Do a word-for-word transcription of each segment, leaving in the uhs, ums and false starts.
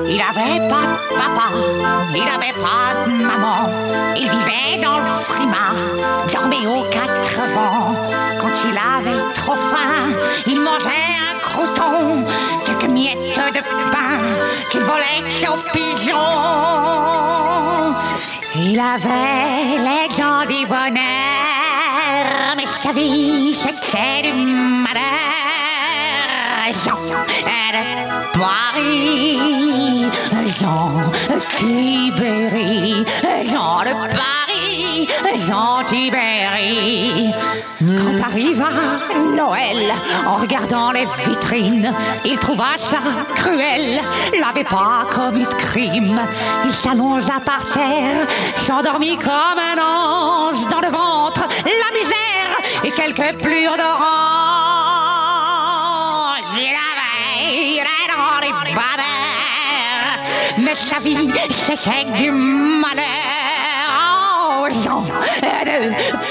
Il avait pas de papa, il avait pas de maman. Il vivait dans le frimas, dormait aux quatre vents. Quand il avait trop faim, il mangeait un crouton, quelques miettes de pain qu'il volait aux pigeons. Il avait les dents du bonheur, mais sa vie c'était du malheur. Jean de Paris, Jean Tibéri, Jean de Paris, Jean Tibéri. Quand arriva Noël, en regardant les vitrines, il trouva ça cruel, l'avait pas commis de crime. Il s'allongea par terre, s'endormit comme un ange, dans le ventre, la misère et quelques plures d'orange. Il avait dans les bonheurs, mais sa vie c'était du malheur. Oh, Jean de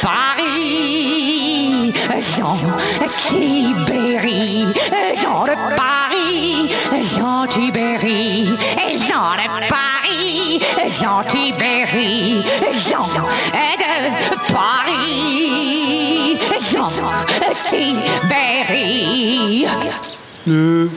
Paris, Jean Tibéri, Jean de Paris, Jean Tibéri, et Jean de Paris, Jean Tibéri, Jean de Paris, Jean Tibéri.